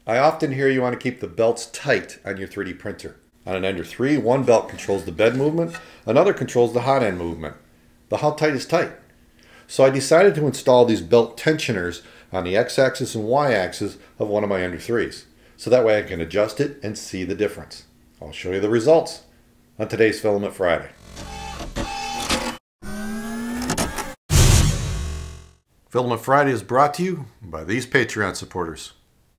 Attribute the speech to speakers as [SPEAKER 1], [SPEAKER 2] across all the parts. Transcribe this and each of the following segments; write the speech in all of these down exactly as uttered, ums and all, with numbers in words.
[SPEAKER 1] I often hear you want to keep the belts tight on your three D printer. On an Ender three, one belt controls the bed movement, another controls the hot end movement. But how tight is tight? So I decided to install these belt tensioners on the x-axis and y-axis of one of my Ender threes. So that way I can adjust it and see the difference. I'll show you the results on today's Filament Friday. Filament Friday is brought to you by these Patreon supporters.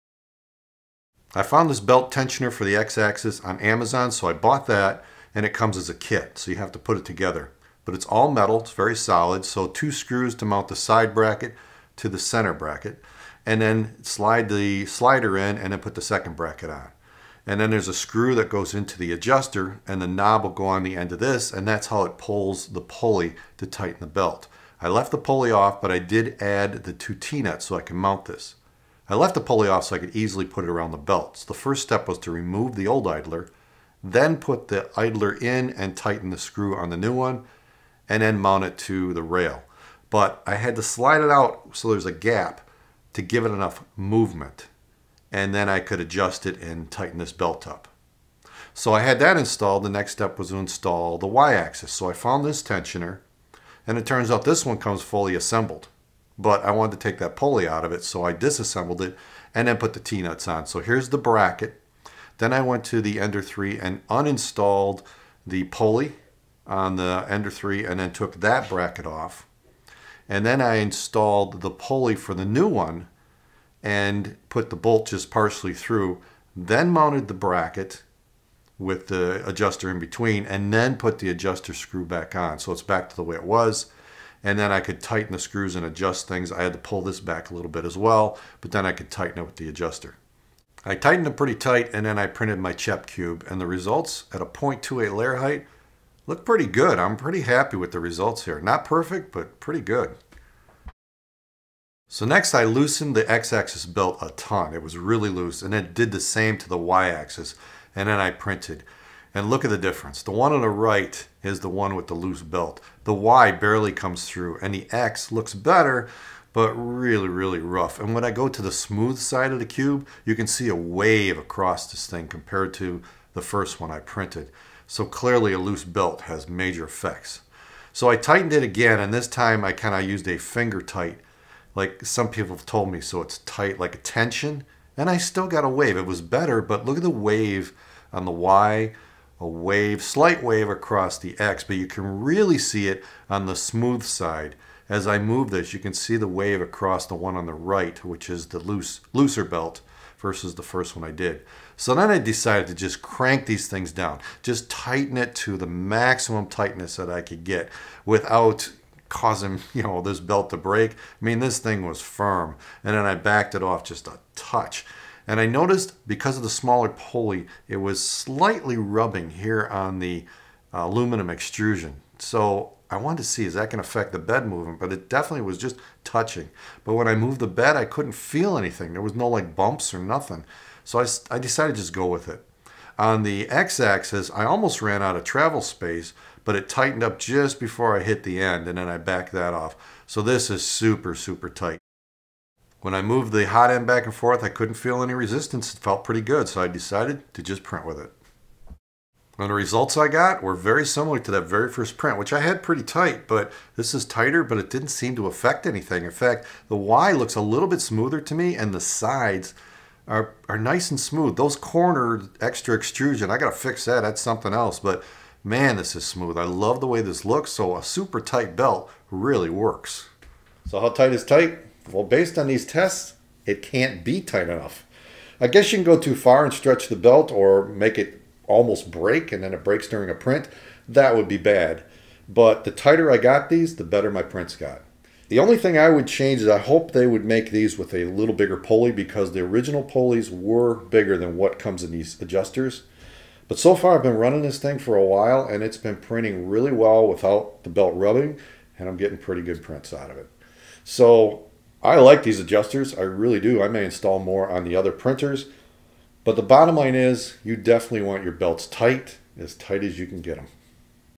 [SPEAKER 1] I found this belt tensioner for the x-axis on Amazon, so I bought that, and it comes as a kit, so you have to put it together. But it's all metal, it's very solid, so two screws to mount the side bracket to the center bracket, and then slide the slider in and then put the second bracket on. And then there's a screw that goes into the adjuster, and the knob will go on the end of this, and that's how it pulls the pulley to tighten the belt. I left the pulley off, but I did add the two T-nuts so I can mount this. I left the pulley off so I could easily put it around the belt. So the first step was to remove the old idler, then put the idler in and tighten the screw on the new one, and then mount it to the rail. But I had to slide it out so there's a gap to give it enough movement. And then I could adjust it and tighten this belt up. So I had that installed. The next step was to install the y-axis. So I found this tensioner, and it turns out this one comes fully assembled. But I wanted to take that pulley out of it, so I disassembled it and then put the T-nuts on. So here's the bracket. Then I went to the Ender three and uninstalled the pulley on the Ender three and then took that bracket off. And then I installed the pulley for the new one and put the bolt just partially through. Then mounted the bracket with the adjuster in between and then put the adjuster screw back on. So it's back to the way it was. And then I could tighten the screws and adjust things. I had to pull this back a little bit as well, but then I could tighten it with the adjuster. I tightened it pretty tight, and then I printed my C H E P cube, and the results at a point two eight layer height look pretty good. I'm pretty happy with the results here. Not perfect, but pretty good. So next I loosened the x-axis belt a ton. It was really loose, and then did the same to the y-axis, and then I printed. And look at the difference. The one on the right is the one with the loose belt. The Y barely comes through, and the X looks better, but really, really rough. And when I go to the smooth side of the cube, you can see a wave across this thing compared to the first one I printed. So clearly a loose belt has major effects. So I tightened it again, and this time I kind of used a finger tight, like some people have told me, so it's tight like a tension. And I still got a wave. It was better, but look at the wave on the Y. A wave, slight wave across the X, but you can really see it on the smooth side. As I move this, you can see the wave across the one on the right, which is the loose, looser belt versus the first one I did. So then I decided to just crank these things down, just tighten it to the maximum tightness that I could get without causing, you know, this belt to break. I mean, this thing was firm, and then I backed it off just a touch. And I noticed because of the smaller pulley, it was slightly rubbing here on the uh, aluminum extrusion. So I wanted to see, is that going to affect the bed movement? But it definitely was just touching. But when I moved the bed, I couldn't feel anything. There was no like bumps or nothing. So I, I decided to just go with it. On the x-axis, I almost ran out of travel space, but it tightened up just before I hit the end, and then I backed that off. So this is super, super tight. When I moved the hot end back and forth, I couldn't feel any resistance. It felt pretty good, so I decided to just print with it. And the results I got were very similar to that very first print, which I had pretty tight, but this is tighter, but it didn't seem to affect anything. In fact, the Y looks a little bit smoother to me, and the sides are, are nice and smooth. Those corner extra extrusion, I gotta fix that, that's something else, but man, this is smooth. I love the way this looks, so a super tight belt really works. So how tight is tight? Well, based on these tests, it can't be tight enough. I guess you can go too far and stretch the belt or make it almost break and then it breaks during a print. That would be bad. But the tighter I got these, the better my prints got. The only thing I would change is I hope they would make these with a little bigger pulley because the original pulleys were bigger than what comes in these adjusters. But so far I've been running this thing for a while and it's been printing really well without the belt rubbing, and I'm getting pretty good prints out of it. So I like these adjusters, I really do. I may install more on the other printers, but the bottom line is you definitely want your belts tight, as tight as you can get them.